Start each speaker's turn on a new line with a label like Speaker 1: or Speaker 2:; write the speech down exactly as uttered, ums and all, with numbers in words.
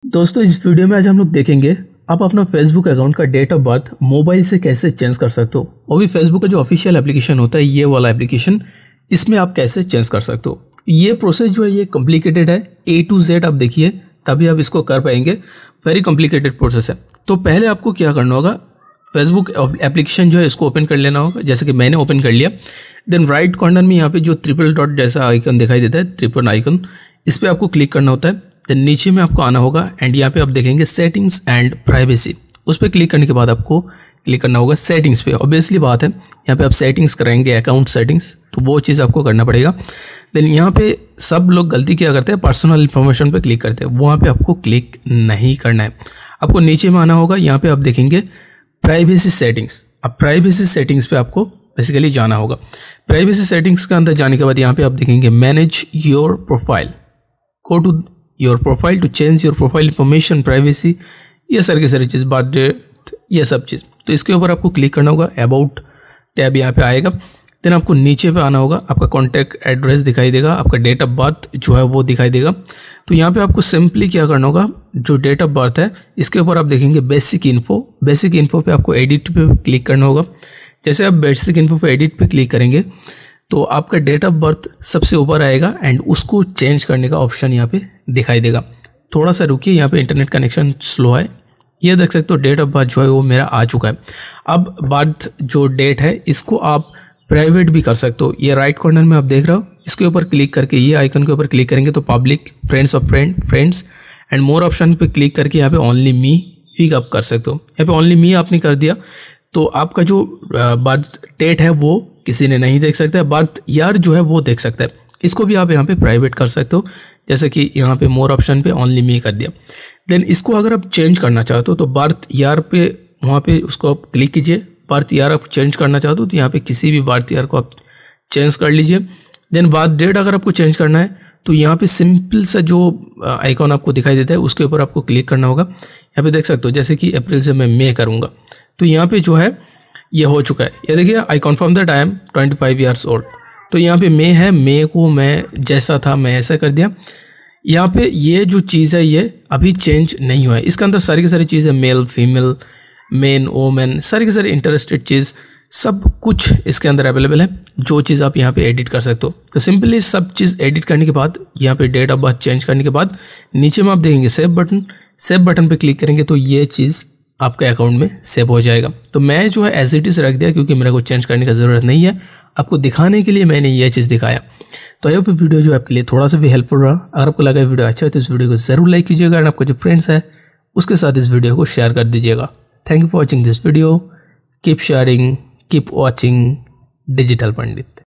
Speaker 1: दोस्तों इस वीडियो में आज हम लोग देखेंगे आप अपना फेसबुक अकाउंट का डेट ऑफ बर्थ मोबाइल से कैसे चेंज कर सकते हो। और भी फेसबुक का जो ऑफिशियल एप्लीकेशन होता है ये वाला एप्लीकेशन, इसमें आप कैसे चेंज कर सकते हो। ये प्रोसेस जो है ये कॉम्प्लिकेटेड है, ए टू जेड आप देखिए तभी आप इसको कर पाएंगे। वेरी कॉम्प्लिकेटेड प्रोसेस है। तो पहले आपको क्या करना होगा, फेसबुक एप्लीकेशन जो है इसको ओपन कर लेना होगा, जैसे कि मैंने ओपन कर लिया। देन राइट कॉर्नर में यहाँ पे जो ट्रिपल डॉट जैसा आइकन दिखाई देता है, ट्रिपल आइकन, इस पर आपको क्लिक करना होता है। देन नीचे में आपको आना होगा एंड यहाँ पे आप देखेंगे सेटिंग्स एंड प्राइवेसी, उस पर क्लिक करने के बाद आपको क्लिक करना होगा सेटिंग्स पे। ऑब्वियसली बात है यहाँ पे आप सेटिंग्स कराएंगे, अकाउंट सेटिंग्स, तो वो चीज़ आपको करना पड़ेगा। देन यहाँ पे सब लोग गलती क्या करते हैं, पर्सनल इन्फॉर्मेशन पे क्लिक करते हैं, वहाँ पे आपको क्लिक नहीं करना है। आपको नीचे में आना होगा, यहाँ पे आप देखेंगे प्राइवेसी सेटिंग्स। अब प्राइवेसी सेटिंग्स पे आपको बेसिकली जाना होगा। प्राइवेसी सेटिंग्स के अंदर जाने के बाद यहाँ पे आप देखेंगे manage your profile, go to your profile to change your profile information, privacy, ये सारी की सारी चीज़, बर्थ डेट, ये सब चीज़। तो इसके ऊपर आपको क्लिक करना होगा, अबाउट टैब यहाँ पे आएगा। देन आपको नीचे पे आना होगा, आपका कॉन्टैक्ट एड्रेस दिखाई देगा, आपका डेट ऑफ बर्थ जो है वो दिखाई देगा। तो यहाँ पे आपको सिंपली क्या करना होगा, जो डेट ऑफ बर्थ है इसके ऊपर आप देखेंगे बेसिक इन्फो, बेसिक इन्फो पे आपको एडिट पे क्लिक करना होगा। जैसे आप बेसिक इन्फो पे एडिट पे क्लिक करेंगे तो आपका डेट ऑफ बर्थ सबसे ऊपर आएगा एंड उसको चेंज करने का ऑप्शन यहाँ पे दिखाई देगा। थोड़ा सा रुकिए, यहाँ पे इंटरनेट कनेक्शन स्लो है। ये देख सकते हो डेट ऑफ बर्थ जो है वो मेरा आ चुका है। अब बर्थ जो डेट है इसको आप प्राइवेट भी कर सकते हो। ये राइट कॉर्नर में आप देख रहे हो, इसके ऊपर क्लिक करके ये आइकन के ऊपर क्लिक करेंगे तो public, friends of friend, friends and more option पे क्लिक करके यहाँ पे ओनली मी भी आप कर सकते हो। यहाँ पे ओनली मी आपने कर दिया तो आपका जो बर्थ डेट है वो किसी ने नहीं देख सकता है, बर्थ ईयर जो है वो देख सकता है। इसको भी आप यहाँ पे प्राइवेट कर सकते हो, जैसे कि यहाँ पे मोर ऑप्शन पे ओनली मी कर दिया। देन इसको अगर आप चेंज करना चाहते हो तो बर्थ ईयर पे वहाँ पे उसको आप क्लिक कीजिए। बर्थ ईयर आप चेंज करना चाहते हो तो यहाँ पे किसी भी बर्थ ईयर को आप चेंज कर लीजिए। देन बर्थ डेट अगर आपको चेंज करना है तो यहाँ पे सिंपल सा जो आइकॉन आपको दिखाई देता है उसके ऊपर आपको क्लिक करना होगा। यहाँ पे देख सकते हो जैसे कि अप्रैल से मैं मई करूँगा तो यहाँ पे जो है ये हो चुका है। ये देखिए I confirm that I am twenty five years old. तो यहाँ पे मई है, मई को मैं जैसा था मैं ऐसा कर दिया। यहाँ पे ये जो चीज़ है ये अभी चेंज नहीं हुआ है। इसके अंदर सारी की सारी चीज़ें, मेल फीमेल, मेन वोमेन, सारी की सारी इंटरेस्टेड चीज़ सब कुछ इसके अंदर अवेलेबल है, जो चीज़ आप यहाँ पे एडिट कर सकते हो। तो सिंपली सब चीज़ एडिट करने के बाद यहाँ पे डेट ऑफ बर्थ चेंज करने के बाद नीचे में आप देखेंगे सेव बटन, सेव बटन पे क्लिक करेंगे तो ये चीज़ आपके अकाउंट में सेव हो जाएगा। तो मैं जो है एज इट इज़ रख दिया क्योंकि मेरे को चेंज करने की ज़रूरत नहीं है। आपको दिखाने के लिए मैंने ये चीज़ दिखाया। तो आई होप वीडियो जो आपके लिए थोड़ा सा भी हेल्पफुल रहा। अगर आपको लगा वीडियो अच्छा है तो इस वीडियो को ज़रूर लाइक कीजिएगा और आपका जो फ्रेंड्स है उसके साथ इस वीडियो को शेयर कर दीजिएगा। Thank you for watching this video. Keep sharing, keep watching digital Pandit.